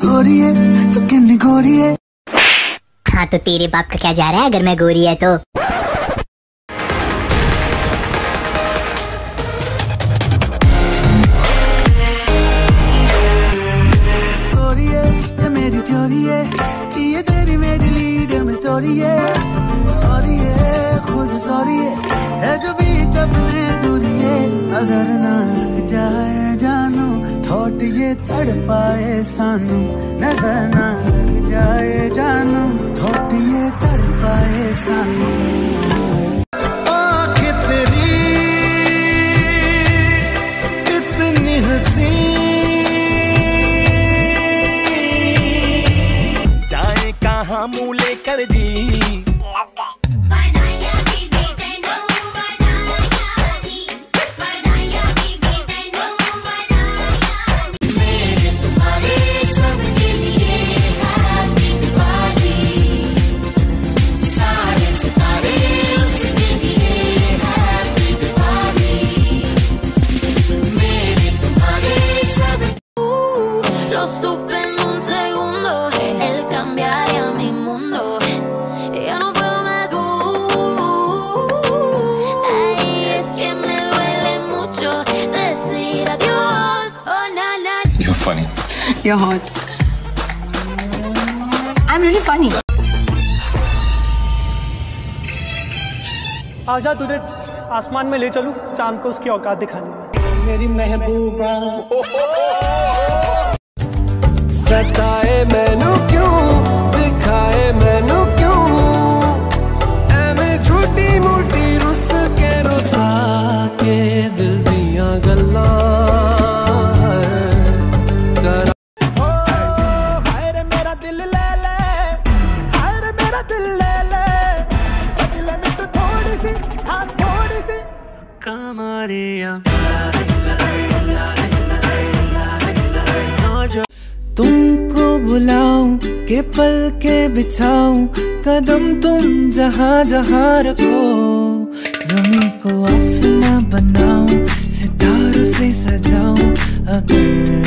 गोरी है तो कितनी गोरी है। हाँ तो तेरे बाप का क्या जा रहा है अगर मैं गोरी है तो। गोरी है ये मेरी थ्योरी है कि ये तेरी मेरी लीड में स्टोरी है। सॉरी है खुद सॉरी है जो बीच अपने दूरी है। नजर ना लग जाए जानू थॉट ये तड़ पाए सानू। नजर ना लग जाए जानू थॉट ये तड़ पाए सानू। आँखें तेरी कितनी हंसी जाए कहाँ मुँह लेकर जी। Funny. You're hot. I'm really funny. आजा तुझे आसमान में ले चलूं चांद को उसकी औकात दिखाने मेरी महबूबा। सताए मैनू क्यों दिखाए मैनू क्यों एवें झूठी मूठी रुस के रुसा के दिल दियां गल्लां तुमको बुलाऊं के पल के बिछाऊं कदम तुम जहाँ जहाँ रखो। ज़मीं को आसमां बनाऊं सितारों से सजाऊं अगर